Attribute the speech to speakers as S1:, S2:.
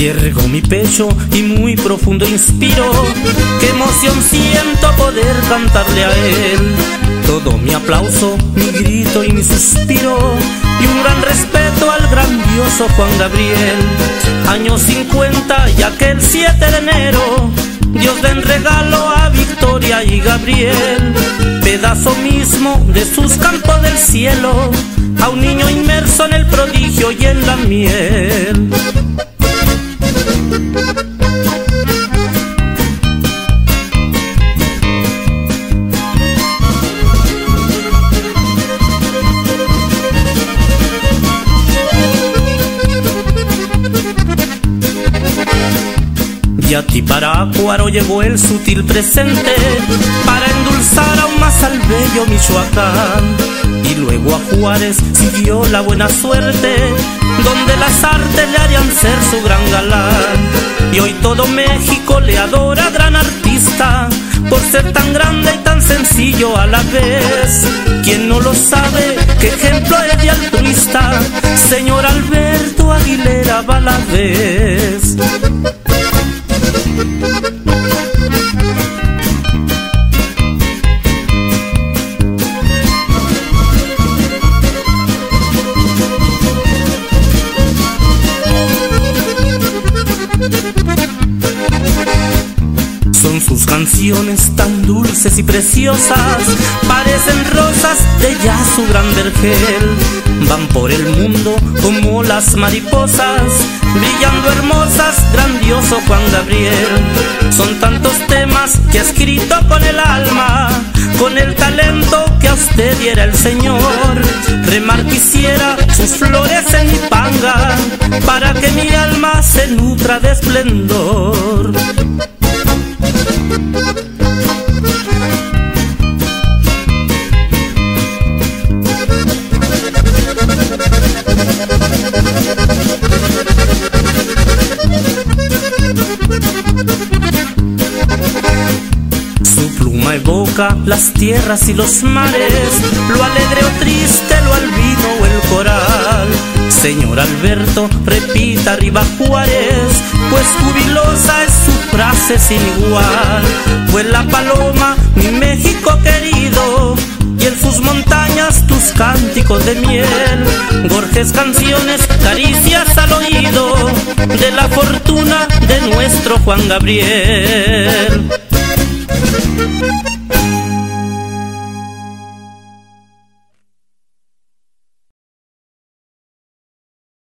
S1: Yergo mi pecho y muy profundo inspiro. Qué emoción siento poder cantarle a él. Todo mi aplauso, mi grito y mi suspiro, y un gran respeto al grandioso Juan Gabriel. Años 50 y aquel 7 de enero, Dios den regalo a Victoria y Gabriel. Pedazo mismo de sus campos del cielo, a un niño inmerso en el prodigio y en la miel. Y a ti para Acuaro llegó el sutil presente, para endulzar aún más al bello Michoacán. Y luego a Juárez siguió la buena suerte, donde las artes le harían ser su gran galán. Y hoy todo México le adora, gran artista, por ser tan grande y tan sencillo a la vez. Quien no lo sabe, qué ejemplo es de altruista, señor Alberto Aguilera Valadez. Son sus canciones tan dulces y preciosas, parecen rosas de ya su gran vergel. Van por el mundo como las mariposas, brillando hermosas, grandioso Juan Gabriel. Son tantos temas que ha escrito con el alma, con el talento que a usted diera el Señor. Remar quisiera sus flores en mi panga, para que mi alma se nutra de esplendor. Su pluma evoca las tierras y los mares, lo alegre o triste, lo albino o el coral. Señor Alberto, repita arriba Juárez, pues jubilosa es su frase sin igual. Pues la paloma, mi México querido, y en sus montañas tus cánticos de miel. Gorges canciones, caricias al oído, de la fortuna de nuestro Juan Gabriel.